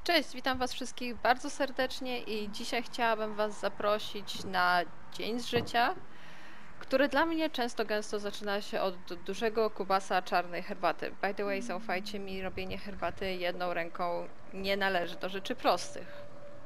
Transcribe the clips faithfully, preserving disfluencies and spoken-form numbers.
Cześć, witam Was wszystkich bardzo serdecznie i dzisiaj chciałabym Was zaprosić na dzień z życia, który dla mnie często gęsto zaczyna się od dużego kubasa czarnej herbaty. By the way, zaufajcie mi, robienie herbaty jedną ręką nie należy do rzeczy prostych.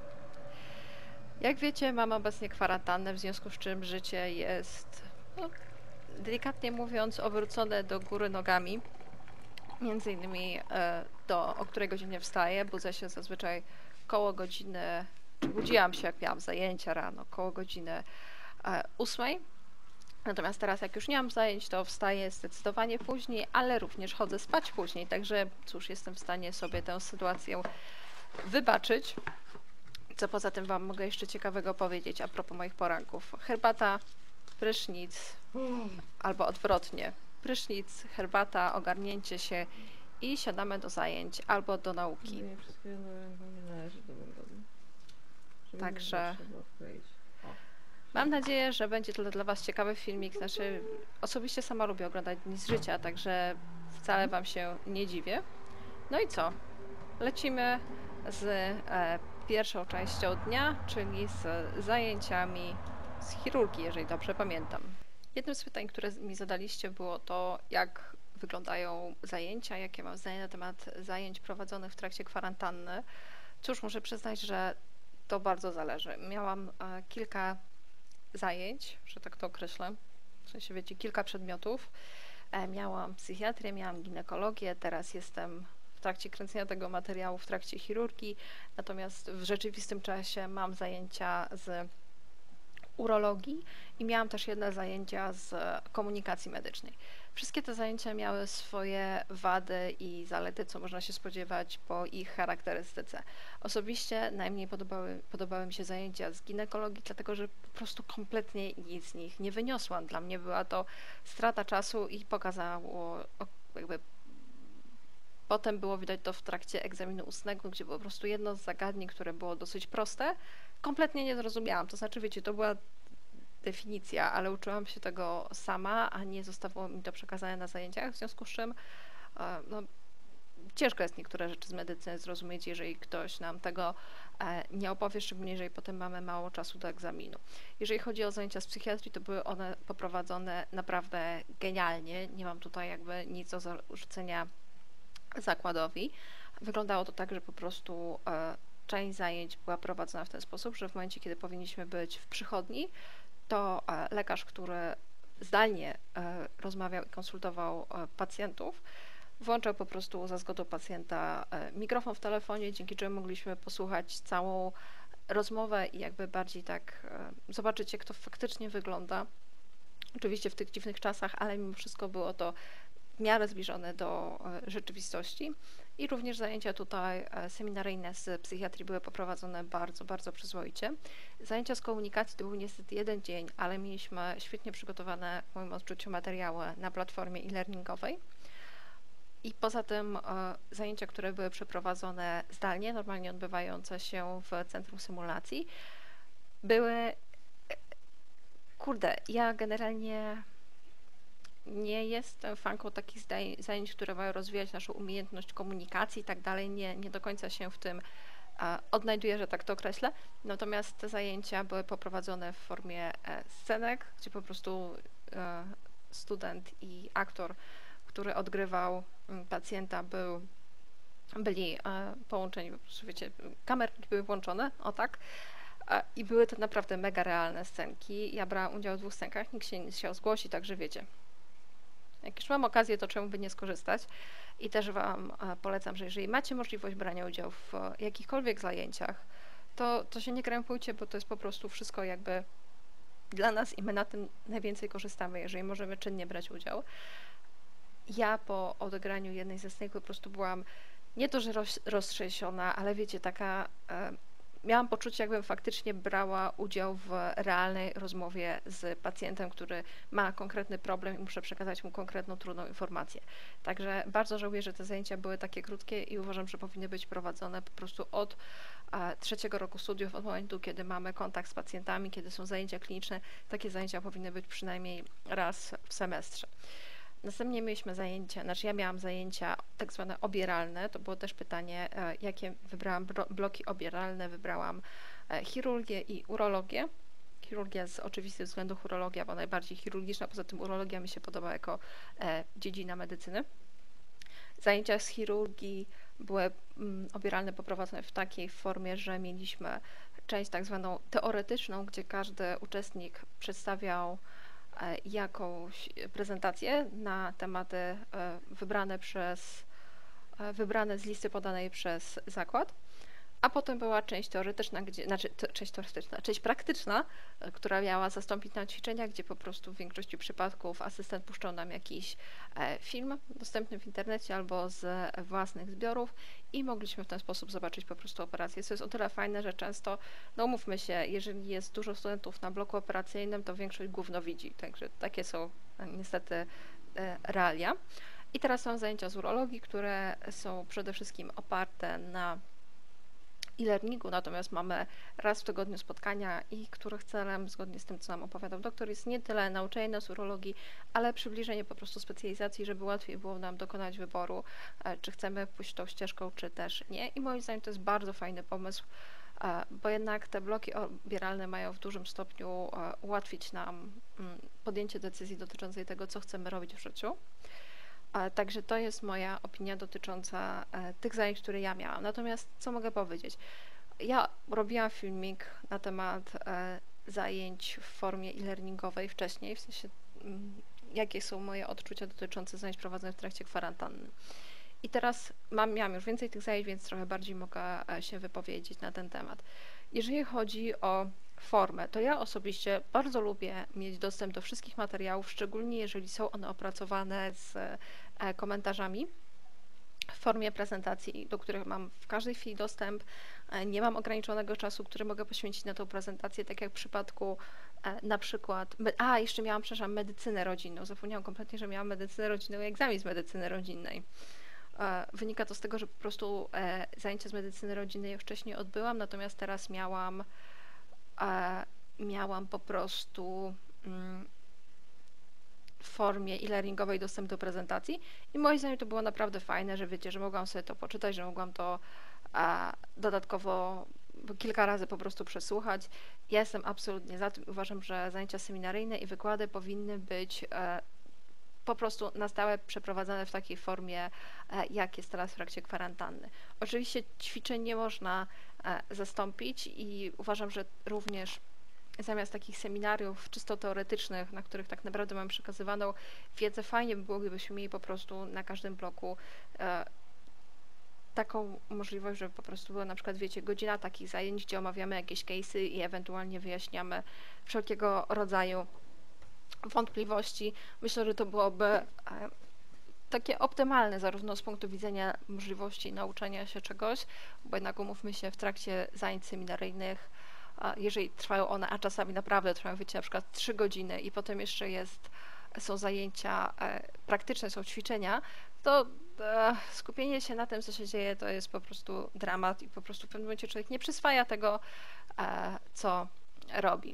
Jak wiecie, mam obecnie kwarantannę, w związku z czym życie jest, no, delikatnie mówiąc, obrócone do góry nogami. Między innymi e, to, o której godzinie wstaję. Budzę się zazwyczaj koło godziny, czy budziłam się, jak miałam zajęcia rano, koło godziny e, ósmej. Natomiast teraz, jak już nie mam zajęć, to wstaję zdecydowanie później, ale również chodzę spać później. Także cóż, jestem w stanie sobie tę sytuację wybaczyć. Co poza tym Wam mogę jeszcze ciekawego powiedzieć a propos moich poranków. Herbata, prysznic, albo odwrotnie. Prysznic, herbata, ogarnięcie się i siadamy do zajęć albo do nauki. Nie, wszystko jedną ręką nie należy do węglowy. Także mam nadzieję, że będzie to dla Was ciekawy filmik. Znaczy, osobiście sama lubię oglądać dni z życia, także wcale Wam się nie dziwię. No i co? Lecimy z e, pierwszą częścią dnia, czyli z zajęciami z chirurgii, jeżeli dobrze pamiętam. Jednym z pytań, które mi zadaliście, było to, jak wyglądają zajęcia, jakie mam zdanie na temat zajęć prowadzonych w trakcie kwarantanny. Cóż, muszę przyznać, że to bardzo zależy. Miałam e, kilka zajęć, że tak to określę, w sensie wiecie, kilka przedmiotów. E, miałam psychiatrię, miałam ginekologię, teraz jestem w trakcie kręcenia tego materiału, w trakcie chirurgii, natomiast w rzeczywistym czasie mam zajęcia z urologii i miałam też jedne zajęcia z komunikacji medycznej. Wszystkie te zajęcia miały swoje wady i zalety, co można się spodziewać po ich charakterystyce. Osobiście najmniej podobały, podobały mi się zajęcia z ginekologii, dlatego że po prostu kompletnie nic z nich nie wyniosłam. Dla mnie była to strata czasu i pokazało jakby potem było widać to w trakcie egzaminu ustnego, gdzie po prostu jedno z zagadnień, które było dosyć proste, kompletnie nie zrozumiałam. To znaczy, wiecie, to była definicja, ale uczyłam się tego sama, a nie zostało mi to przekazane na zajęciach, w związku z czym no, ciężko jest niektóre rzeczy z medycyny zrozumieć, jeżeli ktoś nam tego nie opowie, szczególnie jeżeli potem mamy mało czasu do egzaminu. Jeżeli chodzi o zajęcia z psychiatrii, to były one poprowadzone naprawdę genialnie. Nie mam tutaj jakby nic do zarzucenia zakładowi. Wyglądało to tak, że po prostu e, część zajęć była prowadzona w ten sposób, że w momencie, kiedy powinniśmy być w przychodni, to e, lekarz, który zdalnie e, rozmawiał i konsultował e, pacjentów, włączał po prostu za zgodą pacjenta e, mikrofon w telefonie, dzięki czemu mogliśmy posłuchać całą rozmowę i jakby bardziej tak e, zobaczyć, jak to faktycznie wygląda. Oczywiście w tych dziwnych czasach, ale mimo wszystko było to w miarę zbliżone do rzeczywistości i również zajęcia tutaj seminaryjne z psychiatrii były poprowadzone bardzo, bardzo przyzwoicie. Zajęcia z komunikacji to był niestety jeden dzień, ale mieliśmy świetnie przygotowane w moim odczuciu materiały na platformie e-learningowej i poza tym zajęcia, które były przeprowadzone zdalnie, normalnie odbywające się w centrum symulacji, były, kurde, ja generalnie nie jestem fanką takich zajęć, które mają rozwijać naszą umiejętność komunikacji i tak dalej. Nie, nie do końca się w tym e, odnajduję, że tak to określę. Natomiast te zajęcia były poprowadzone w formie e, scenek, gdzie po prostu e, student i aktor, który odgrywał m, pacjenta, był, byli e, połączeni, po prostu wiecie, kamerki były włączone, o tak. E, I były to naprawdę mega realne scenki. Ja brałam udział w dwóch scenkach, nikt się nie chciał zgłosić, także wiecie. Jak już mam okazję, to czemu by nie skorzystać? I też Wam polecam, że jeżeli macie możliwość brania udziału w jakichkolwiek zajęciach, to, to się nie krępujcie, bo to jest po prostu wszystko jakby dla nas i my na tym najwięcej korzystamy, jeżeli możemy czynnie brać udział. Ja po odegraniu jednej ze scenek po prostu byłam nie to, że roz, roztrzęsiona, ale wiecie, taka... E, miałam poczucie, jakbym faktycznie brała udział w realnej rozmowie z pacjentem, który ma konkretny problem i muszę przekazać mu konkretną, trudną informację. Także bardzo żałuję, że te zajęcia były takie krótkie i uważam, że powinny być prowadzone po prostu od a, trzeciego roku studiów, od momentu, kiedy mamy kontakt z pacjentami, kiedy są zajęcia kliniczne. Takie zajęcia powinny być przynajmniej raz w semestrze. Następnie mieliśmy zajęcia, znaczy ja miałam zajęcia tak zwane obieralne, to było też pytanie, e, jakie wybrałam bloki obieralne, wybrałam e, chirurgię i urologię. Chirurgia z oczywistych względów urologia, bo najbardziej chirurgiczna, poza tym urologia mi się podoba jako e, dziedzina medycyny. Zajęcia z chirurgii były mm, obieralne poprowadzone w takiej formie, że mieliśmy część tak zwaną teoretyczną, gdzie każdy uczestnik przedstawiał e, jakąś prezentację na tematy e, wybrane przez e, wybrane z listy podanej przez zakład. A potem była część teoretyczna, gdzie, znaczy te, część teoretyczna, część praktyczna, e, która miała zastąpić nam ćwiczenia, gdzie po prostu w większości przypadków asystent puszczał nam jakiś e, film dostępny w internecie albo z własnych zbiorów i mogliśmy w ten sposób zobaczyć po prostu operację. Co jest o tyle fajne, że często, no umówmy się, jeżeli jest dużo studentów na bloku operacyjnym, to większość gówno widzi, także takie są e, niestety e, realia. I teraz są zajęcia z urologii, które są przede wszystkim oparte na e-learningu, natomiast mamy raz w tygodniu spotkania i których celem, zgodnie z tym, co nam opowiadał doktor, jest nie tyle nauczenie nas urologii, ale przybliżenie po prostu specjalizacji, żeby łatwiej było nam dokonać wyboru, czy chcemy pójść tą ścieżką, czy też nie. I moim zdaniem to jest bardzo fajny pomysł, bo jednak te bloki obieralne mają w dużym stopniu ułatwić nam podjęcie decyzji dotyczącej tego, co chcemy robić w życiu. Także to jest moja opinia dotycząca tych zajęć, które ja miałam. Natomiast co mogę powiedzieć? Ja robiłam filmik na temat zajęć w formie e-learningowej wcześniej, w sensie jakie są moje odczucia dotyczące zajęć prowadzonych w trakcie kwarantanny. I teraz mam, miałam już więcej tych zajęć, więc trochę bardziej mogę się wypowiedzieć na ten temat. Jeżeli chodzi o formę, to ja osobiście bardzo lubię mieć dostęp do wszystkich materiałów, szczególnie jeżeli są one opracowane z komentarzami w formie prezentacji, do których mam w każdej chwili dostęp. Nie mam ograniczonego czasu, który mogę poświęcić na tą prezentację, tak jak w przypadku na przykład, a jeszcze miałam, przepraszam, medycynę rodzinną. Zapomniałam kompletnie, że miałam medycynę rodzinną i egzamin z medycyny rodzinnej. Wynika to z tego, że po prostu zajęcia z medycyny rodzinnej już wcześniej odbyłam, natomiast teraz miałam miałam po prostu w formie e-learningowej dostęp do prezentacji i moim zdaniem to było naprawdę fajne, że wiecie, że mogłam sobie to poczytać, że mogłam to dodatkowo kilka razy po prostu przesłuchać. Ja jestem absolutnie za tym. Uważam, że zajęcia seminaryjne i wykłady powinny być po prostu na stałe przeprowadzane w takiej formie, jak jest teraz w trakcie kwarantanny. Oczywiście ćwiczeń nie można zastąpić i uważam, że również zamiast takich seminariów czysto teoretycznych, na których tak naprawdę mamy przekazywaną wiedzę, fajnie by było, gdybyśmy mieli po prostu na każdym bloku taką możliwość, żeby po prostu była na przykład, wiecie, godzina takich zajęć, gdzie omawiamy jakieś case'y i ewentualnie wyjaśniamy wszelkiego rodzaju wątpliwości. Myślę, że to byłoby takie optymalne zarówno z punktu widzenia możliwości nauczenia się czegoś, bo jednak umówmy się, w trakcie zajęć seminaryjnych, jeżeli trwają one, a czasami naprawdę trwają, wiecie, na przykład trzy godziny i potem jeszcze jest, są zajęcia praktyczne, są ćwiczenia, to skupienie się na tym, co się dzieje, to jest po prostu dramat i po prostu w pewnym momencie człowiek nie przyswaja tego, co robi.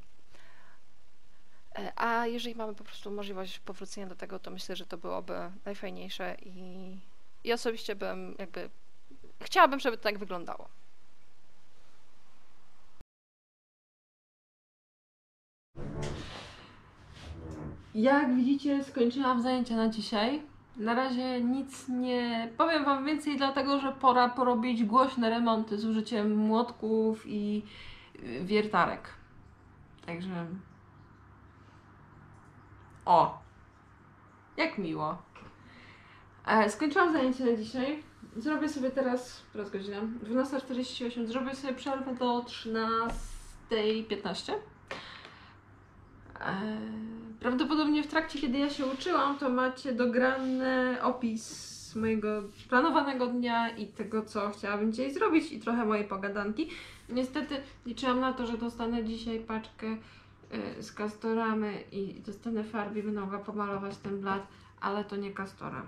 A jeżeli mamy po prostu możliwość powrócenia do tego, to myślę, że to byłoby najfajniejsze i, i osobiście bym jakby chciałabym, żeby to tak wyglądało. Jak widzicie, skończyłam zajęcia na dzisiaj. Na razie nic nie powiem wam więcej, dlatego że pora porobić głośne remonty z użyciem młotków i wiertarek. Także... O! Jak miło. E, skończyłam zajęcie na dzisiaj. Zrobię sobie teraz, teraz godzina dwunasta czterdzieści osiem, zrobię sobie przerwę do trzynastej piętnaście. E, prawdopodobnie w trakcie, kiedy ja się uczyłam, to macie dograny opis mojego planowanego dnia i tego, co chciałabym dzisiaj zrobić i trochę mojej pogadanki. Niestety liczyłam na to, że dostanę dzisiaj paczkę z kastorami i dostanę farby, będę mogła pomalować ten blat, ale to nie kastora.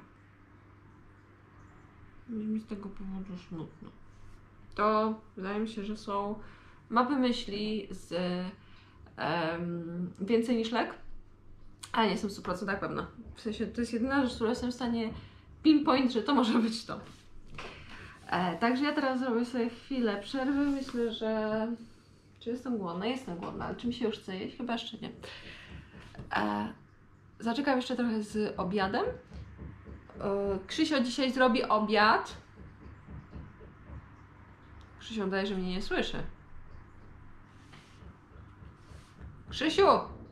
Jest mi z tego powodu smutno. To wydaje mi się, że są mapy myśli z um, Więcej niż lek. Ale nie jestem w stu procentach pewna. W sensie to jest jedyna rzecz, którą jestem w stanie pinpoint, że to może być to. E, także ja teraz zrobię sobie chwilę przerwy. Myślę, że... Czy jestem głodna? Jestem głodna, ale czy mi się już chce jeść? Chyba jeszcze nie. E, zaczekam jeszcze trochę z obiadem. E, Krzysio dzisiaj zrobi obiad. Krzysio wydaje, że mnie nie słyszy. Krzysiu!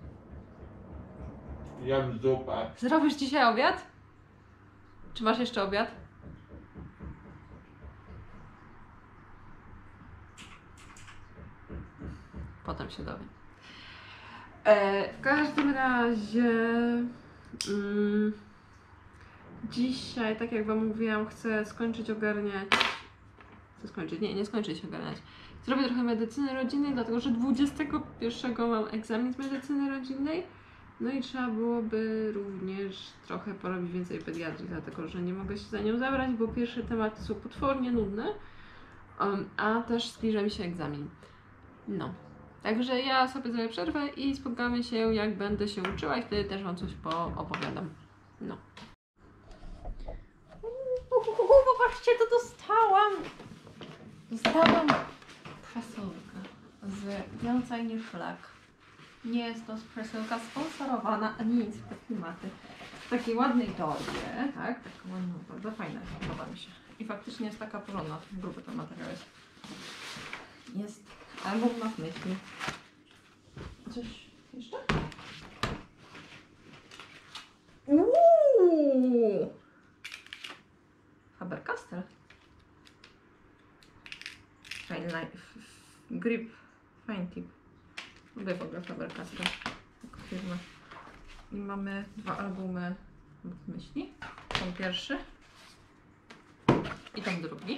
Jem zupę. Zrobisz dzisiaj obiad? Czy masz jeszcze obiad? Potem się dowiem. E, w każdym razie mm, dzisiaj, tak jak Wam mówiłam, chcę skończyć ogarniać. Chcę skończyć, nie, nie skończyć ogarniać. Zrobię trochę medycyny rodzinnej, dlatego że dwudziestego pierwszego mam egzamin z medycyny rodzinnej. No i trzeba byłoby również trochę porobić więcej pediatrii, dlatego że nie mogę się za nią zabrać, bo pierwsze tematy są potwornie nudne, um, a też zbliża mi się egzamin. No. Także ja sobie zrobię przerwę i spotkamy się, jak będę się uczyła i wtedy też Wam coś poopowiadam. No. Uuu, popatrzcie, to dostałam! Dostałam przesyłkę z Więcej niż Lek. Nie jest to przesyłka sponsorowana, ani nic w te klimaty. W takiej ładnej torbie, tak? Taka ładna, bardzo fajna, podoba mi się. I faktycznie jest taka porządna, gruby ten materiał jest. Jest album na myśli. Coś jeszcze? Uuuu! Faber-Castell. Fine Life. Grip. Fine Tip. Lubię w ogóle Faber-Castell jako firmę. I mamy dwa albumy w myśli. Ten pierwszy i ten drugi.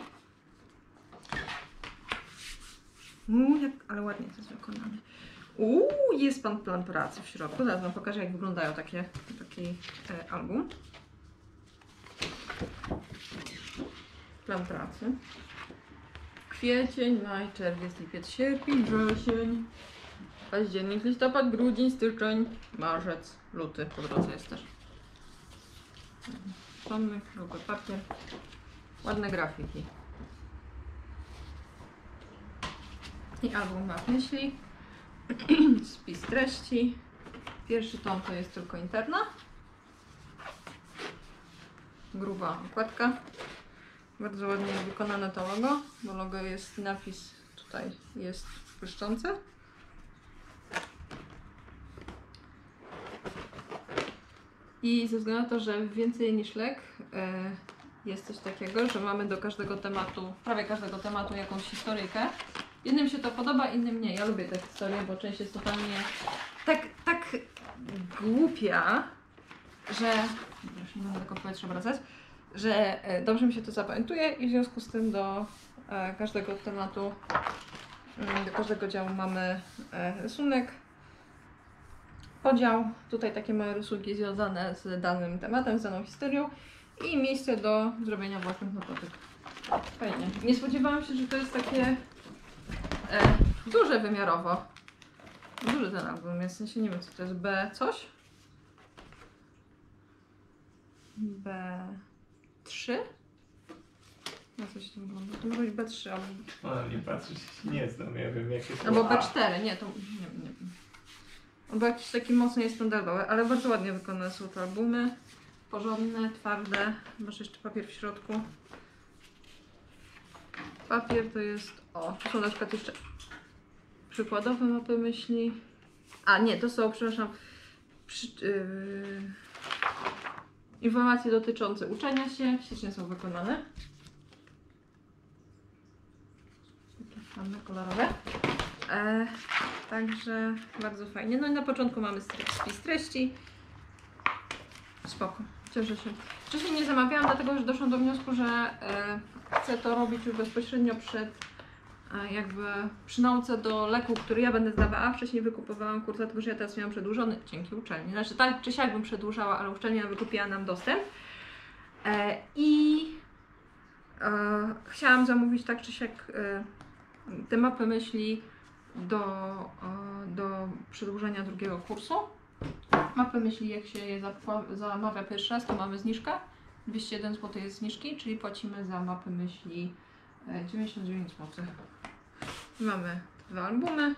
Uuu, jak, ale ładnie to jest wykonane. Uuu, jest pan plan pracy w środku. Zaraz Wam pokażę, jak wyglądają takie, taki e, album. Plan pracy. Kwiecień, maj, czerwiec, lipiec, sierpień, wrzesień, październik, listopad, grudzień, styczeń, marzec, luty. Po drodze jest też. Pomnik, gruby papier. Ładne grafiki. I album ma w myśli. Spis treści. Pierwszy tom to jest tylko interna. Gruba okładka. Bardzo ładnie wykonane to logo, bo logo jest, napis tutaj jest błyszczące. I ze względu na to, że Więcej niż Lek e, jest coś takiego, że mamy do każdego tematu, prawie każdego tematu jakąś historyjkę. Jednym się to podoba, innym nie. Ja lubię te historie, bo część jest totalnie tak, tak głupia, że... Proszę, nie będę tylko powietrze wracać. Że dobrze mi się to zapamiętuje i w związku z tym do e, każdego tematu, do każdego działu mamy e, rysunek, podział, tutaj takie małe rysunki związane z danym tematem, z daną historią i miejsce do zrobienia własnych notatek. Fajnie. Nie spodziewałam się, że to jest takie e, duże wymiarowo. Duży ten album jest, w sensie nie wiem co to jest, B coś? B... trzy? Na coś tam wygląda. To może być B trzy albo... No nie patrzysz, nie znam, ja wiem jakie to... Albo B cztery, nie, to nie, nie wiem. Albo jakiś taki mocno niestandardowy, ale bardzo ładnie wykonane są te albumy. Porządne, twarde. Masz jeszcze papier w środku. Papier to jest... O, tu są na przykład jeszcze przykładowe mapy myśli. A nie, to są, przepraszam, przy, yy... informacje dotyczące uczenia się, ślicznie są wykonane. Takie fajne, kolorowe. E, także bardzo fajnie. No i na początku mamy spis treści. Spoko, cieszę się. Wcześniej nie zamawiałam, dlatego że doszłam do wniosku, że e, chcę to robić już bezpośrednio przed e, jakby przy nauce do leku, który ja będę zdawała. Wcześniej wykupowałam kurs, dlatego że ja teraz miałam przedłużony dzięki uczelni. Znaczy tak czy siak bym przedłużała, ale uczelnia wykupiła nam dostęp. E, I e, chciałam zamówić tak czy siak e, te mapy myśli do, e, do przedłużenia drugiego kursu. Mapy myśli, jak się je zamawia pierwszy raz, to mamy zniżkę. dwieście jeden złotych jest zniżki, czyli płacimy za mapy myśli dziewięćdziesiąt dziewięć złotych. Mamy dwa albumy,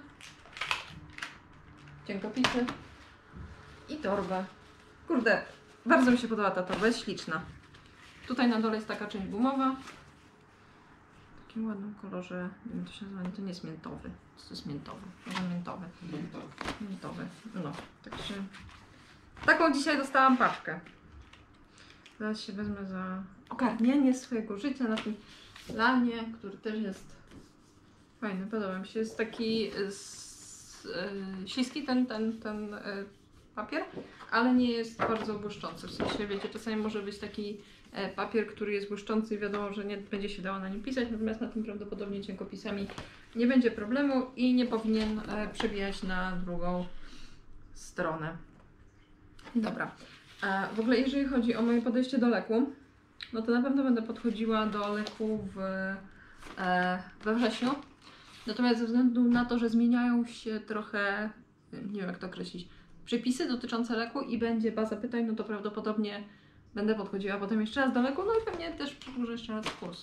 cienkopisy i torbę. Kurde, bardzo mi się podoba ta torba, jest śliczna. Tutaj na dole jest taka część gumowa. W takim ładnym kolorze, nie wiem, to się nazywa, to nie jest miętowy. To jest miętowy, może miętowy. Miętowy, no, także taką dzisiaj dostałam paczkę. Zaraz się wezmę za ogarnianie swojego życia na tym planie, który też jest fajny, podoba mi się. Jest taki z, yy, śliski ten, ten, ten yy, papier, ale nie jest bardzo błyszczący. W sensie, wiecie, czasami może być taki e, papier, który jest błyszczący i wiadomo, że nie będzie się dało na nim pisać, natomiast na tym prawdopodobnie cienkopisami nie będzie problemu i nie powinien e, przebijać na drugą stronę. Dobra. E, w ogóle jeżeli chodzi o moje podejście do leku, no to na pewno będę podchodziła do leku w, e, we wrześniu. Natomiast ze względu na to, że zmieniają się trochę, nie wiem jak to określić, przepisy dotyczące leku i będzie baza pytań, no to prawdopodobnie będę podchodziła potem jeszcze raz do leku, no i pewnie też przedłużę jeszcze raz kurs.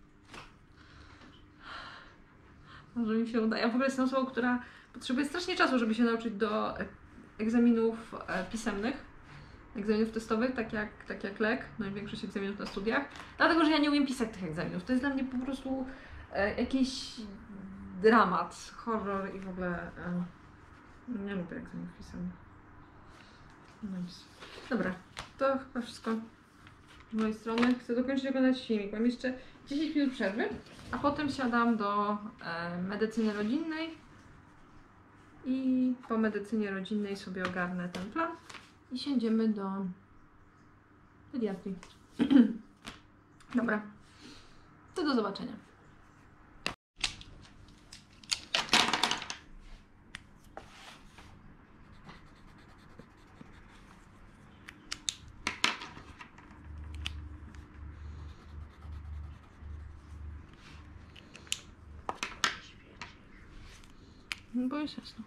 Może mi się uda. Ja w ogóle jestem osobą, która potrzebuje strasznie czasu, żeby się nauczyć do egzaminów pisemnych, egzaminów testowych, tak jak, tak jak lek, no i większość egzaminów na studiach, dlatego, że ja nie umiem pisać tych egzaminów. To jest dla mnie po prostu e, jakiś dramat, horror i w ogóle e, nie lubię egzaminów pisemnych. Nice. Dobra, to chyba wszystko z mojej strony. Chcę dokończyć oglądać filmik. Mam jeszcze dziesięć minut przerwy, a potem siadam do e, medycyny rodzinnej i po medycynie rodzinnej sobie ogarnę ten plan i siędziemy do pediatrii. Dobra, to do zobaczenia. No bo jest jasno.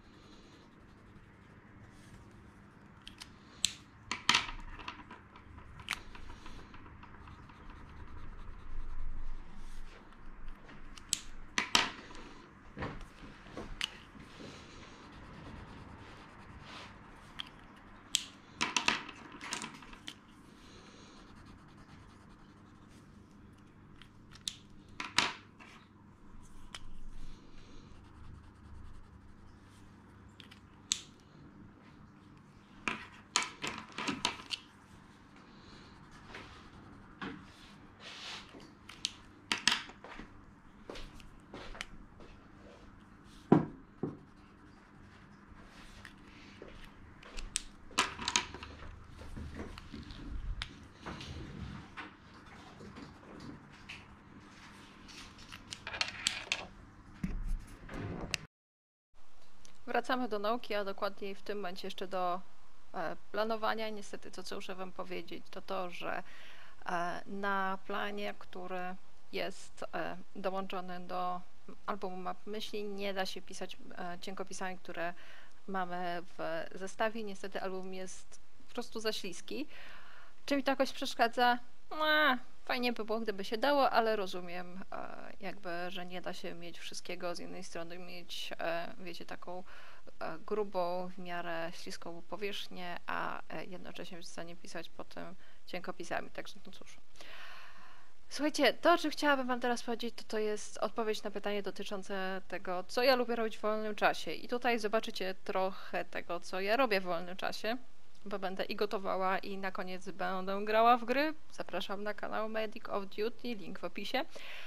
Wracamy do nauki, a dokładniej w tym momencie jeszcze do e, planowania. Niestety to, co muszę Wam powiedzieć, to to, że e, na planie, który jest e, dołączony do albumu map myśli, nie da się pisać e, cienkopisami, które mamy w zestawie. Niestety album jest po prostu za śliski. Czy mi to jakoś przeszkadza? No, fajnie by było, gdyby się dało, ale rozumiem e, jakby, że nie da się mieć wszystkiego. Z jednej strony mieć, e, wiecie, taką e, grubą, w miarę śliską powierzchnię, a e, jednocześnie być w stanie pisać potem cienkopisami. Także no cóż. Słuchajcie, to, o czym chciałabym Wam teraz powiedzieć, to to jest odpowiedź na pytanie dotyczące tego, co ja lubię robić w wolnym czasie. I tutaj zobaczycie trochę tego, co ja robię w wolnym czasie, bo będę i gotowała, i na koniec będę grała w gry. Zapraszam na kanał Medic of Duty, link w opisie.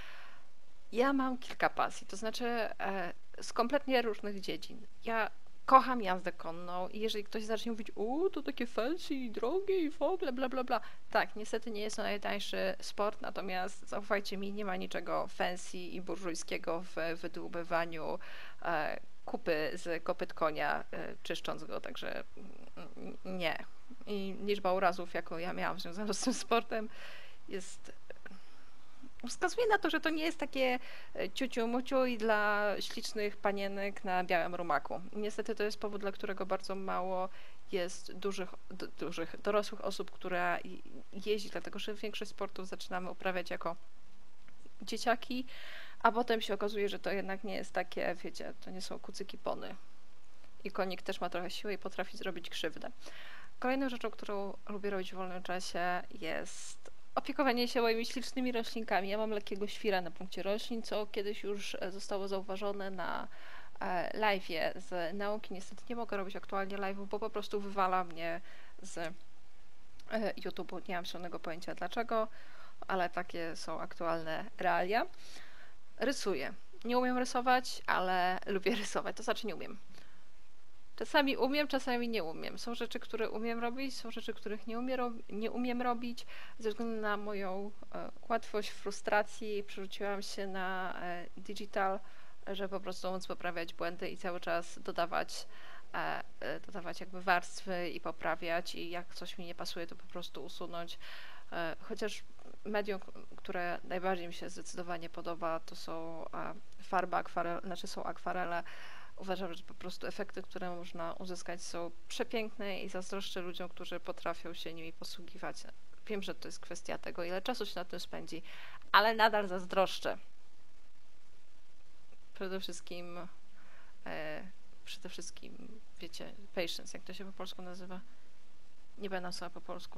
Ja mam kilka pasji, to znaczy e, z kompletnie różnych dziedzin. Ja kocham jazdę konną i jeżeli ktoś zacznie mówić, u, to takie fancy i drogie i w ogóle bla bla bla. Tak, niestety nie jest to najtańszy sport, natomiast zaufajcie mi, nie ma niczego fancy i burżujskiego w wydłubywaniu e, kupy z kopyt konia, e, czyszcząc go, także nie. I liczba urazów, jaką ja miałam związaną z tym sportem, jest wskazuje na to, że to nie jest takie ciuciu-muciu i dla ślicznych panienek na białym rumaku. Niestety to jest powód, dla którego bardzo mało jest dużych, d- dużych dorosłych osób, która jeździ, dlatego że większość sportów zaczynamy uprawiać jako dzieciaki, a potem się okazuje, że to jednak nie jest takie, wiecie, to nie są kucyki pony. I konik też ma trochę siły i potrafi zrobić krzywdę. Kolejną rzeczą, którą lubię robić w wolnym czasie, jest opiekowanie się moimi ślicznymi roślinkami. Ja mam lekkiego świra na punkcie roślin, co kiedyś już zostało zauważone na live'ie z nauki. Niestety nie mogę robić aktualnie live'u, bo po prostu wywala mnie z YouTube'u. Nie mam zielonego pojęcia dlaczego, ale takie są aktualne realia. Rysuję. Nie umiem rysować, ale lubię rysować. To znaczy nie umiem. Czasami umiem, czasami nie umiem. Są rzeczy, które umiem robić, są rzeczy, których nie, umie ro nie umiem robić. Ze względu na moją e, łatwość frustracji przerzuciłam się na e, digital, żeby po prostu móc poprawiać błędy i cały czas dodawać, e, e, dodawać jakby warstwy i poprawiać, i jak coś mi nie pasuje, to po prostu usunąć. E, chociaż medium, które najbardziej mi się zdecydowanie podoba, to są e, farby, akwarele, znaczy są akwarele. Uważam, że po prostu efekty, które można uzyskać, są przepiękne i zazdroszczę ludziom, którzy potrafią się nimi posługiwać. Wiem, że to jest kwestia tego, ile czasu się na tym spędzi, ale nadal zazdroszczę. Przede wszystkim, e, przede wszystkim, wiecie, patience, jak to się po polsku nazywa? Nie będę sama po polsku.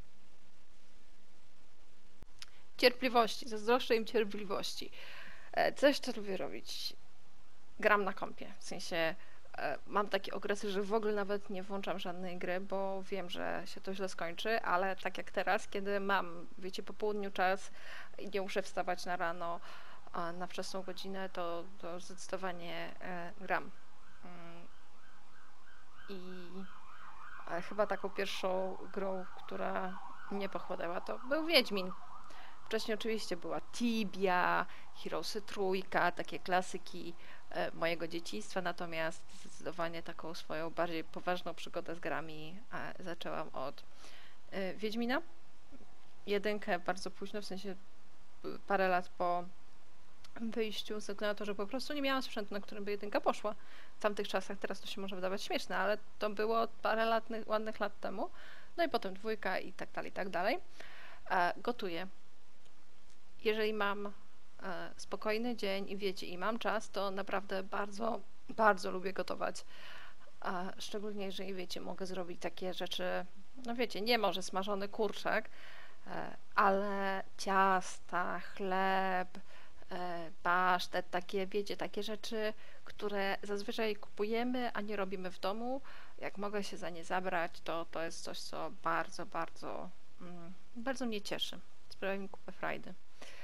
Cierpliwości, zazdroszczę im cierpliwości. E, co jeszcze lubię robić? Gram na kompie, w sensie e, mam takie okresy, że w ogóle nawet nie włączam żadnej gry, bo wiem, że się to źle skończy, ale tak jak teraz, kiedy mam, wiecie, po południu czas i nie muszę wstawać na rano a na wczesną godzinę, to, to zdecydowanie e, gram. Mm. I e, chyba taką pierwszą grą, która mnie pochłonęła, to był Wiedźmin. Wcześniej oczywiście była Tibia, Heroesy Trójka, takie klasyki mojego dzieciństwa, natomiast zdecydowanie taką swoją bardziej poważną przygodę z grami zaczęłam od Wiedźmina. Jedynkę bardzo późno, w sensie parę lat po wyjściu, ze względu na to, że po prostu nie miałam sprzętu, na którym by jedynka poszła. W tamtych czasach, teraz to się może wydawać śmieszne, ale to było parę lat, ładnych lat temu. No i potem dwójka i tak dalej, i tak dalej. Gotuję. Jeżeli mam spokojny dzień i wiecie, i mam czas, to naprawdę bardzo, bardzo lubię gotować. A szczególnie jeżeli, wiecie, mogę zrobić takie rzeczy, no wiecie, nie może smażony kurczak, ale ciasta, chleb, pasztet, takie, wiecie, takie rzeczy, które zazwyczaj kupujemy, a nie robimy w domu. Jak mogę się za nie zabrać, to to jest coś, co bardzo, bardzo, bardzo mnie cieszy. Sprawia mi kupę frajdy.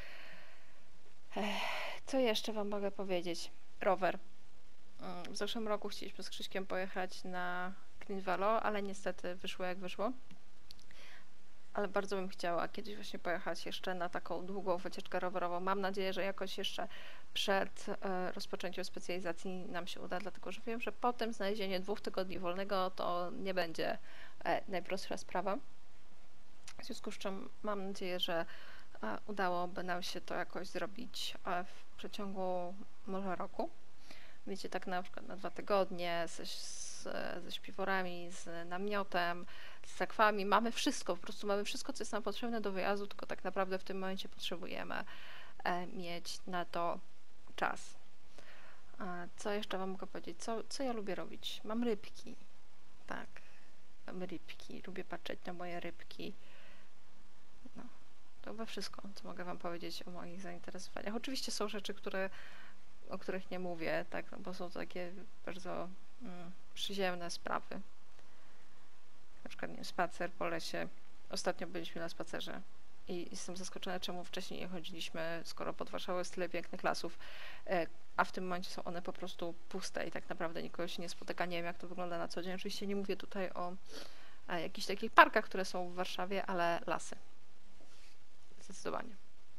Co jeszcze wam mogę powiedzieć? Rower. W zeszłym roku chcieliśmy z Krzyśkiem pojechać na Green Valo, ale niestety wyszło jak wyszło. Ale bardzo bym chciała kiedyś właśnie pojechać jeszcze na taką długą wycieczkę rowerową. Mam nadzieję, że jakoś jeszcze przed e, rozpoczęciem specjalizacji nam się uda, dlatego że wiem, że potem znalezienie dwóch tygodni wolnego to nie będzie e, najprostsza sprawa. W związku z czym mam nadzieję, że e, udałoby nam się to jakoś zrobić e, w przeciągu może roku. Wiecie, tak na przykład na dwa tygodnie ze, z, ze śpiworami, z namiotem, z sakwami. Mamy wszystko, po prostu mamy wszystko, co jest nam potrzebne do wyjazdu, tylko tak naprawdę w tym momencie potrzebujemy e, mieć na to czas. E, co jeszcze wam mogę powiedzieć? Co, co ja lubię robić? Mam rybki. Tak, mam rybki. Lubię patrzeć na moje rybki. No, to chyba wszystko, co mogę wam powiedzieć o moich zainteresowaniach. Oczywiście są rzeczy, które o których nie mówię, tak, bo są to takie bardzo mm, przyziemne sprawy. Na przykład, nie wiem, spacer po lesie. Ostatnio byliśmy na spacerze i jestem zaskoczona, czemu wcześniej nie chodziliśmy, skoro pod Warszawą jest tyle pięknych lasów, e, a w tym momencie są one po prostu puste i tak naprawdę nikogo się nie spotyka. Nie wiem, jak to wygląda na co dzień. Oczywiście nie mówię tutaj o e, jakichś takich parkach, które są w Warszawie, ale lasy. Zdecydowanie.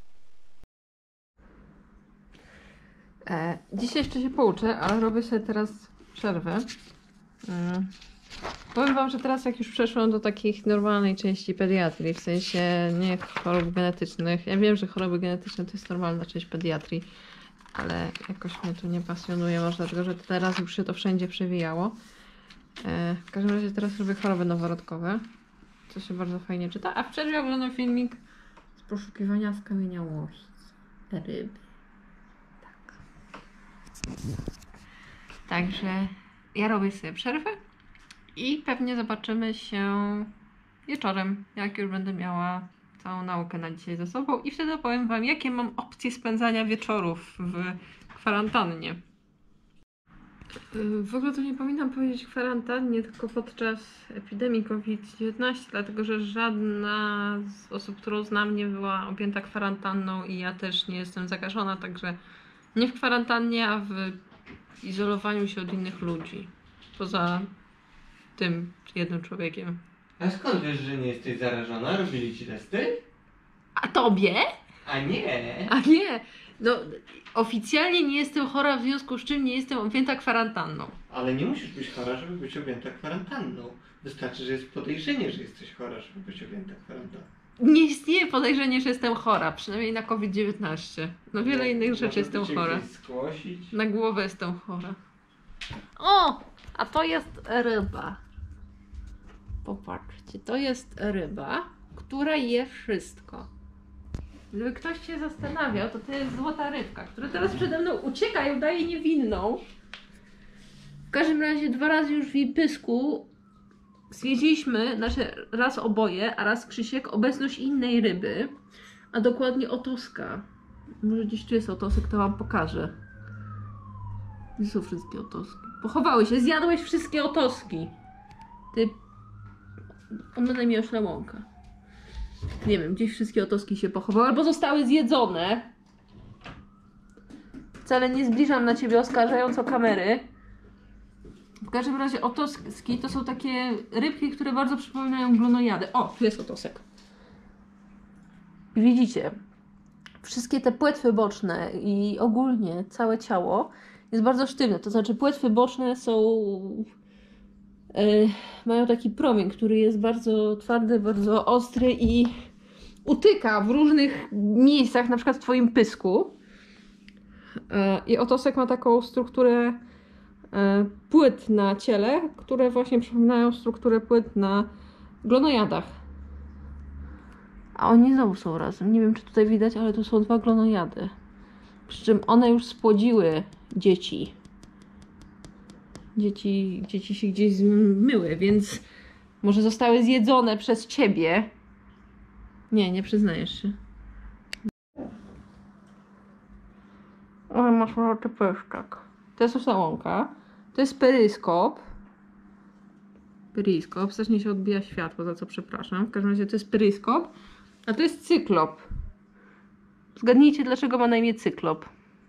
E, dzisiaj jeszcze się pouczę, ale robię sobie teraz przerwę. Mm. Powiem wam, że teraz jak już przeszłam do takich normalnej części pediatrii, w sensie nie chorób genetycznych. Ja wiem, że choroby genetyczne to jest normalna część pediatrii, ale jakoś mnie to nie pasjonuje, może dlatego, że teraz już się to wszędzie przewijało. E, w każdym razie teraz robię choroby noworodkowe, co się bardzo fajnie czyta, a w przerwie oglądam filmik z poszukiwania skamieniałości ryby. Tak. Także ja robię sobie przerwę i pewnie zobaczymy się wieczorem, jak już będę miała całą naukę na dzisiaj ze sobą i wtedy opowiem wam, jakie mam opcje spędzania wieczorów w kwarantannie. W ogóle to nie powinnam powiedzieć kwarantannie, tylko podczas epidemii COVID dziewiętnaście, dlatego że żadna z osób, którą znam, nie była objęta kwarantanną i ja też nie jestem zakażona, także nie w kwarantannie, a w izolowaniu się od innych ludzi. Poza tym jednym człowiekiem. A skąd wiesz, że nie jesteś zarażona? Robili ci testy? A tobie? A nie. A nie! No, oficjalnie nie jestem chora, w związku z czym nie jestem objęta kwarantanną. Ale nie musisz być chora, żeby być objęta kwarantanną. Wystarczy, że jest podejrzenie, że jesteś chora, żeby być objęta kwarantanną. Nie istnieje podejrzenie, że jestem chora, przynajmniej na COVID dziewiętnaście. Na wiele No, innych rzeczy może jestem cię chora. gdzieś skłosić. Na głowę jestem chora. O! A to jest ryba. Popatrzcie, to jest ryba, która je wszystko. Gdyby ktoś się zastanawiał, to to jest złota rybka, która teraz przede mną ucieka i udaje niewinną. W każdym razie dwa razy już w jej pysku stwierdziliśmy, znaczy raz oboje, a raz Krzysiek, obecność innej ryby, a dokładnie otoska. Może gdzieś tu jest otosek, to wam pokażę. Gdzie są wszystkie otoski? Pochowały się, zjadłeś wszystkie otoski. Ty... On ma na imię Oślełąka. Nie wiem, gdzieś wszystkie otoski się pochowały, albo zostały zjedzone. Wcale nie zbliżam na ciebie oskarżająco kamery. W każdym razie otoski to są takie rybki, które bardzo przypominają glonojady. O, tu jest otosek. I widzicie, wszystkie te płetwy boczne i ogólnie całe ciało jest bardzo sztywne. To znaczy płetwy boczne są... Yy, mają taki promień, który jest bardzo twardy, bardzo ostry i utyka w różnych miejscach, na przykład w twoim pysku. Yy, I otosek ma taką strukturę yy, płyt na ciele, które właśnie przypominają strukturę płyt na glonojadach. A oni znowu są razem. Nie wiem, czy tutaj widać, ale tu są dwa glonojady. Przy czym one już spłodziły dzieci. Dzieci, dzieci się gdzieś zmyły, więc może zostały zjedzone przez ciebie. Nie, nie przyznajesz się. Ale masz mały pyszczak. To jest oślełąka. To jest peryskop. Peryskop. Strasznie się odbija światło, za co przepraszam. W każdym razie to jest peryskop. A to jest cyklop. Zgadnijcie, dlaczego ma na imię cyklop.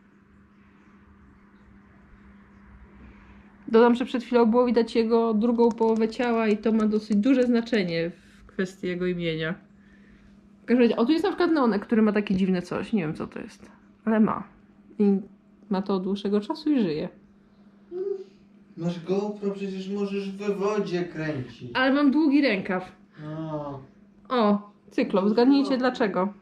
Dodam, że przed chwilą było widać jego drugą połowę ciała i to ma dosyć duże znaczenie w kwestii jego imienia. W każdym razie, o tu jest na przykład Nonek, który ma takie dziwne coś. Nie wiem, co to jest, ale ma. I ma to od dłuższego czasu i żyje. Masz GoPro, przecież możesz we wodzie kręcić. Ale mam długi rękaw. No. O, cyklop. Zgadnijcie dlaczego.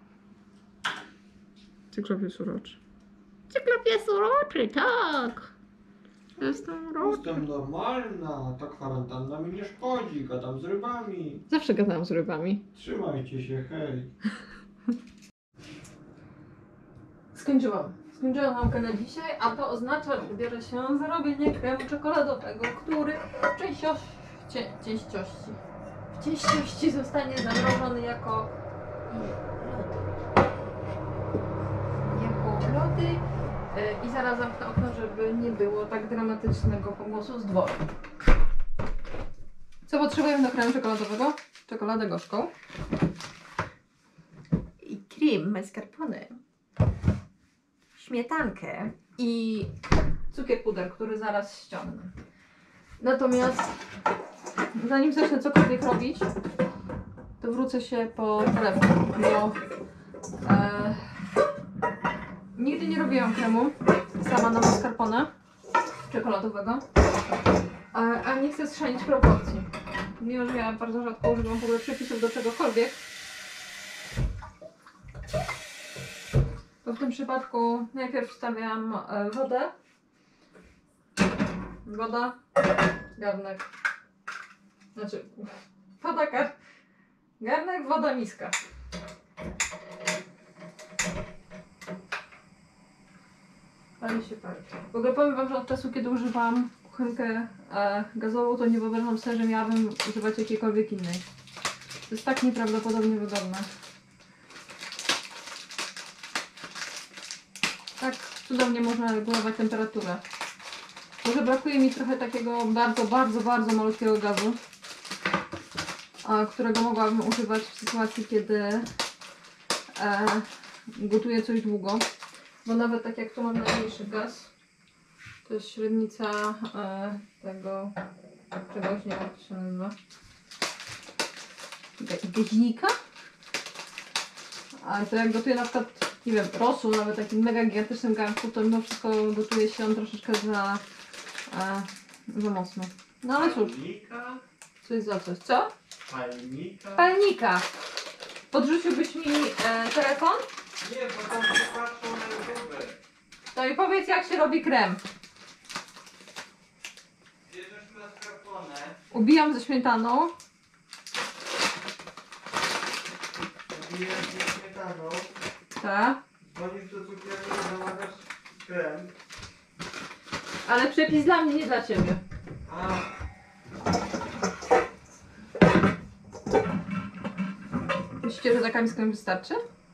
Cyklop jest uroczy. Cyklop jest uroczy, tak. Jestem uroczy. Jestem normalna, ta kwarantanna mi nie szkodzi, gadam z rybami. Zawsze gadam z rybami. Trzymajcie się, hej. Skończyłam. Skończyłam naukę na dzisiaj, a to oznacza, że biorę się za robienie kremu czekoladowego, który w częściości, częściości, w częściości zostanie zamrożony jako jako lody. I zaraz zamknę okno, żeby nie było tak dramatycznego pogłosu z dworu. Co potrzebujemy do kremu czekoladowego? Czekoladę gorzką. I krem mascarpone. Śmietankę. I cukier puder, który zaraz ściągnę. Natomiast zanim zacznę cokolwiek robić, to wrócę się po telefon, bo e, nigdy nie robiłam kremu sama na mascarpone czekoladowego, a, a nie chcę schrzanić proporcji. Mimo, że ja bardzo rzadko używam w ogóle przepisów do czegokolwiek, to w tym przypadku najpierw wstawiam wodę, woda, garnek, Znaczy, woda gar... garnek, woda, miska. Pali się pali. W ogóle powiem wam, że od czasu, kiedy używam kuchenkę e, gazową, to nie wyobrażam sobie, że miałabym używać jakiejkolwiek innej. To jest tak nieprawdopodobnie wygodne. Tak cudownie można regulować temperaturę. Może brakuje mi trochę takiego bardzo, bardzo, bardzo malutkiego gazu, a, którego mogłabym używać w sytuacji, kiedy e, gotuję coś długo. Bo nawet tak jak tu mam najmniejszy gaz, to jest średnica e, tego czegoś, nie wiem jak to się nazywa, gaźnika. A to jak gotuję na przykład, nie wiem, rosół, nawet takim mega gigantycznym garnku, to mimo wszystko gotuje się on troszeczkę za, e, za mocno. No ale cóż. Palnika? Coś za coś. Co? Palnika? Palnika! Podrzuciłbyś mi e, telefon? Nie, bo tam się patrzą na YouTube. To i powiedz, jak się robi krem. Bierzesz mascarpone. Ubijam ze śmietaną. Nabijasz ze śmietaną. Tak. Wolisz do cukierni, zamawiasz krem. Ale przepis dla mnie, nie dla ciebie. A, Myślicie, że taka miska mi wystarczy?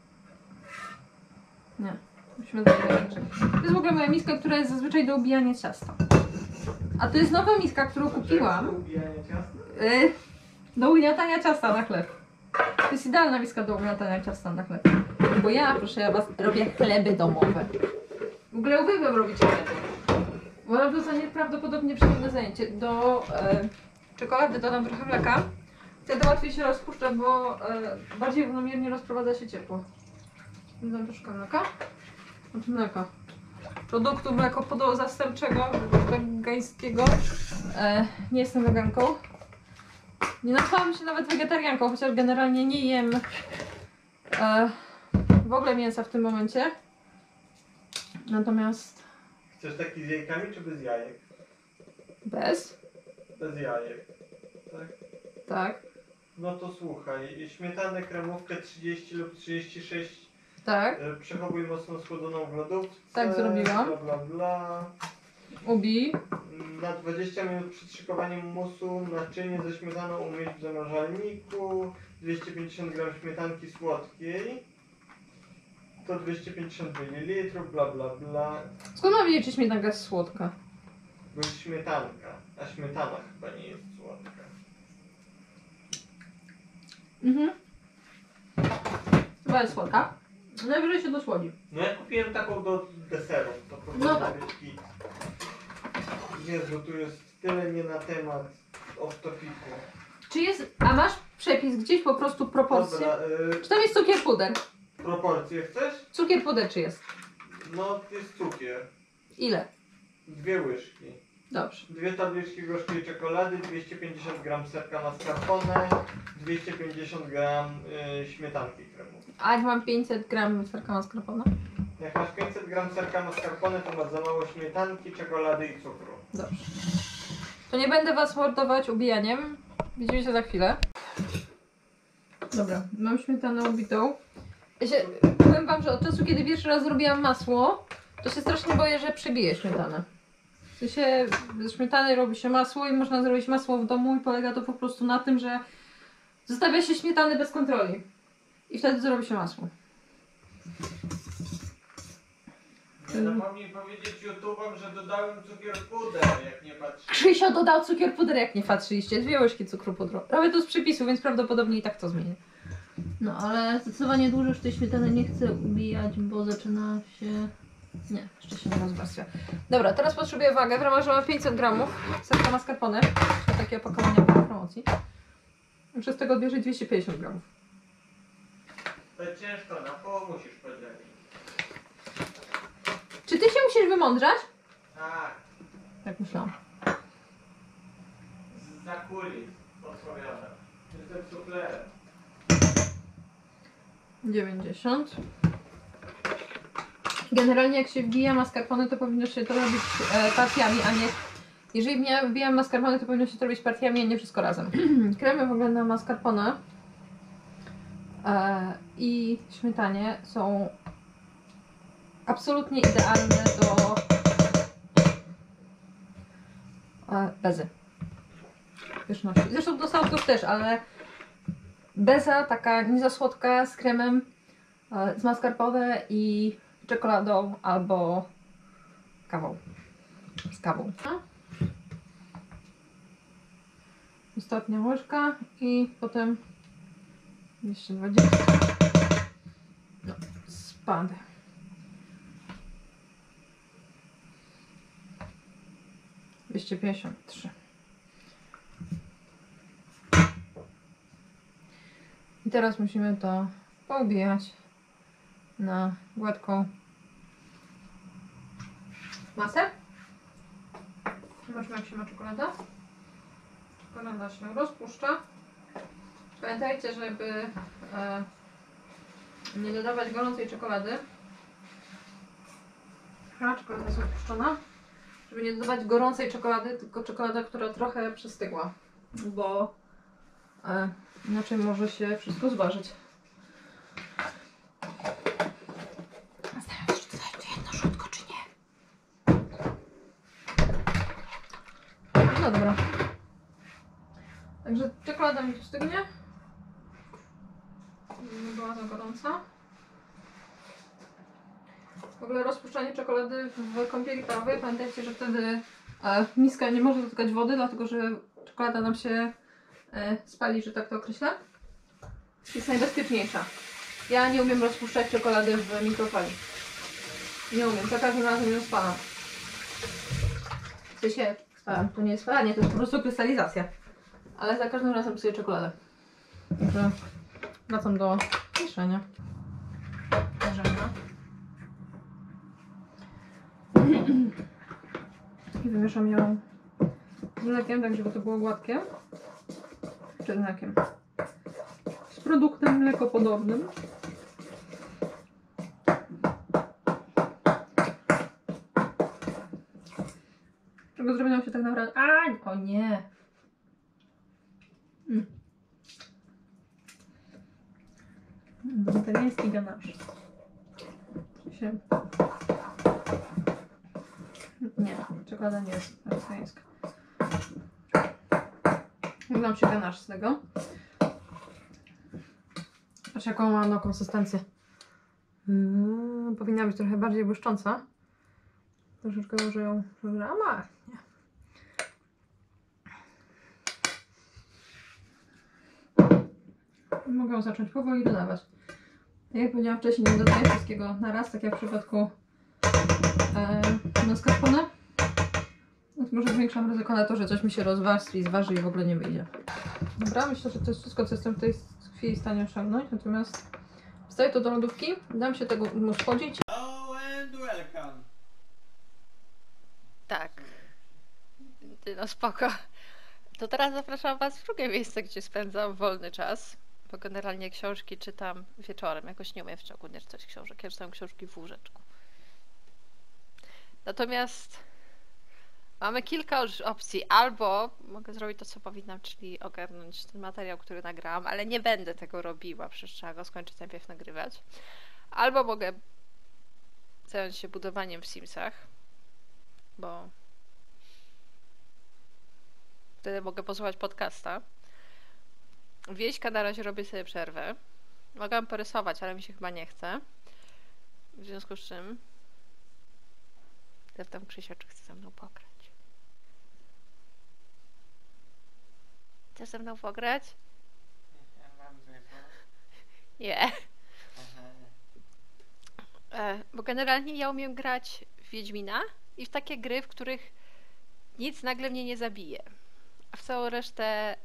Nie. Musimy zrobić więcej. To jest w ogóle moja miska, która jest zazwyczaj do ubijania ciasta. A to jest nowa miska, którą kupiłam. ubijanie ciasta? Yy, do ugniatania ciasta na chleb. To jest idealna miska do ugniatania ciasta na chleb. Bo ja, proszę ja was, robię chleby domowe. W ogóle uwielbiam robić chleby. Uważam to za nieprawdopodobnie przyjemne zajęcie. Do e, czekolady dodam trochę mleka. Wtedy łatwiej się rozpuszcza, bo e, bardziej równomiernie rozprowadza się ciepło. Dodam troszkę mleka. Od mleka. Produktu mlekopodozastępczego, wegańskiego. E, nie jestem weganką. Nie nazwałam się nawet wegetarianką, chociaż generalnie nie jem e, w ogóle mięsa w tym momencie. Natomiast Chcesz taki z jajkami czy bez jajek? bez? Bez jajek. Tak? Tak. No to słuchaj, śmietanę, kremówkę trzydzieści lub trzydzieści sześć Tak. e, przechowuj mocno schłodzoną w lodówce. Tak zrobiłam. Bla bla bla. Ubij. Na dwadzieścia minut przed szykowaniem musu naczynie ze śmietaną umieść w zamrażalniku. dwieście pięćdziesiąt gramów śmietanki słodkiej. To dwieście pięćdziesiąt mililitrów, bla bla bla. Skąd mam wiedzieć, czy śmietanka jest słodka? Bo jest śmietanka, a śmietana chyba nie jest słodka. Mhm. Chyba jest słodka. Najwyżej się dosłodzi. No ja kupiłem taką do deseru, to powinno No tak. być git. Jezu, tu jest tyle nie na temat off topiku. Czy jest... A masz przepis gdzieś po prostu proporcje? Dobra, y, Czy tam jest cukier puder? proporcje chcesz? Cukier puder czy jest? No, jest cukier. Ile? Dwie łyżki. Dobrze. Dwie tabliczki gorzkiej czekolady, dwieście pięćdziesiąt gramów serka mascarpone, dwieście pięćdziesiąt gramów y, śmietanki kremowej. A jak mam pięćset gramów serka mascarpone? Jak masz pięćset gramów serka mascarpone, to masz za mało śmietanki, czekolady i cukru. Dobrze. To nie będę was mordować ubijaniem. Widzimy się za chwilę. Dobra, mam śmietanę ubitą. Ja się, powiem wam, że od czasu, kiedy pierwszy raz zrobiłam masło, to się strasznie boję, że przebije śmietanę. W sensie ze śmietany robi się masło i można zrobić masło w domu i polega to po prostu na tym, że zostawia się śmietany bez kontroli. I wtedy zrobi się masło. Nie zapomnij powiedzieć YouTube'om, że dodałem cukier puder, jak nie patrzysz. Krzysio dodał cukier puder, jak nie patrzyliście. Dwie łyżki cukru pudru. Prawie to z przepisu, więc prawdopodobnie i tak to zmienię. No, ale zdecydowanie dłużej już tej śmietany nie chcę ubijać, bo zaczyna się... Nie, jeszcze się nie rozwarstwia. Dobra, teraz potrzebuję wagę. W ramach, że mam pięćset gramów serka mascarpone. Takie opakowania po promocji. Muszę z tego odbierze dwieście pięćdziesiąt gramów. To ciężko, na pół musisz podzielić. Czy ty się musisz wymądrzać? Tak, Tak myślałam. z za kulis podpowiadam. Jestem suflerem. dziewięćdziesiąt. Generalnie jak się wbija mascarpone, to powinno się to robić e, partiami, a nie Jeżeli wbijam mascarpone, to powinno się to robić partiami, a nie wszystko razem. Kremy w ogóle na mascarpone e, i śmietanie są absolutnie idealne do e, bezy. Pyszności. Zresztą do salutów też, ale beza taka nie za słodka z kremem, e, z mascarpone i czekoladą albo kawą. Z kawą. Ostatnia łyżka i potem dwieście dwadzieścia. No, spadł. dwieście pięćdziesiąt trzy. I teraz musimy to poubijać na gładką masę. Zobaczmy, jak się ma czekolada. Czekolada się rozpuszcza. Pamiętajcie, żeby e, nie dodawać gorącej czekolady. A, czekolada jest rozpuszczona. Żeby nie dodawać gorącej czekolady, tylko czekolada, która trochę przystygła. Bo e, inaczej może się wszystko zważyć. Zastanawiam się, czy to jeszcze jedno szutko, czy nie. No dobra. Także czekolada mi tu stygnie. Nie była za gorąca. W ogóle rozpuszczanie czekolady w kąpieli parowej. Pamiętajcie, że wtedy e, miska nie może dotykać wody, dlatego że czekolada nam się e, spali, że tak to określę. Jest najbezpieczniejsza. Ja nie umiem rozpuszczać czekolady w mikrofali. Nie umiem, za każdym razem ją spalam. W sensie, spalam, to nie jest spalanie, to jest po prostu krystalizacja. Ale za każdym razem psuję czekoladę. Także wracam do mieszania. Żadna. I wymieszam ją z mlekiem, tak żeby to było gładkie. Przed mlekiem. Z produktem mlekopodobnym. Czego zrobiło się tak naprawdę... A, o nie! Mm. Wegetariański ganache. Się... Nie, czekolada nie jest wegetariańska. Uznam się ganache z tego. Patrz, jaką ma ona konsystencję. Hmm, powinna być trochę bardziej błyszcząca. Troszeczkę może ją przegrama. Nie. Mogę zacząć powoli dodawać. Tak jak powiedziałam wcześniej, nie dodaję wszystkiego na raz, tak jak w przypadku e, mascarpone. Więc może zwiększam ryzyko na to, że coś mi się rozwarstwi, zważy i w ogóle nie wyjdzie. Dobra, myślę, że to jest wszystko, co jestem w tej chwili w stanie osiągnąć. Natomiast wstaję to do lodówki, dam się tego schłodzić. Oh, and welcome. Tak. No spoko. To teraz zapraszam Was w drugie miejsce, gdzie spędzam wolny czas. Bo generalnie książki czytam wieczorem. Jakoś nie umiem w ciągu dnia czytać książek. Ja czytam książki w łóżeczku. Natomiast mamy kilka opcji. Albo mogę zrobić to, co powinnam, czyli ogarnąć ten materiał, który nagrałam, ale nie będę tego robiła, przecież trzeba go skończyć najpierw nagrywać. Albo mogę zająć się budowaniem w Simsach, bo wtedy mogę posłuchać podcasta. Wieśka na razie robię sobie przerwę. Mogłam porysować, ale mi się chyba nie chce. W związku z czym zapytam Krzysia, czy chce ze mną pograć. Chcesz ze mną pograć? Nie. E, bo generalnie ja umiem grać w Wiedźmina i w takie gry, w których nic nagle mnie nie zabije. A w całą resztę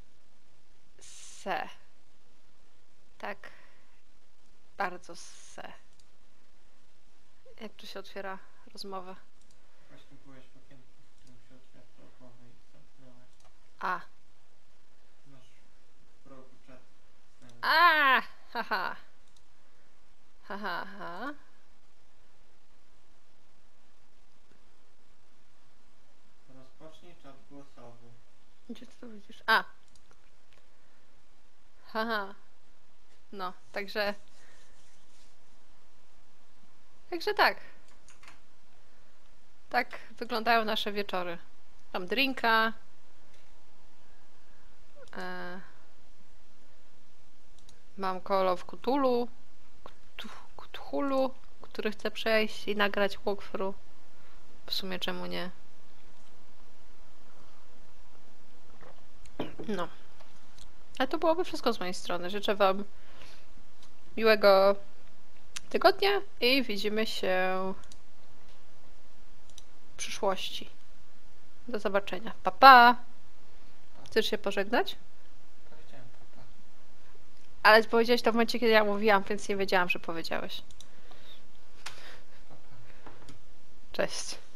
se. Tak. Bardzo se. Jak tu się otwiera rozmowę? Właśnie byłeś w okienku, w którym się otwiera rozmowę i zamknęłaś. A. Masz w progu czat. A! Haha. Haha, ha. Rozpocznij Gdzie ty to widzisz? A! Haha. No, także... Także tak. Tak wyglądają nasze wieczory. Mam drinka. E, mam Call of Cthulhu. Cthulhu, który chcę przejść i nagrać walkthrough. W sumie czemu nie? No. Ale to byłoby wszystko z mojej strony. Życzę wam miłego tygodnia i widzimy się w przyszłości. Do zobaczenia. Pa, pa! Chcesz się pożegnać? Powiedziałem papa. Ale powiedziałeś to w momencie, kiedy ja mówiłam, więc nie wiedziałam, że powiedziałeś. Papa. Cześć.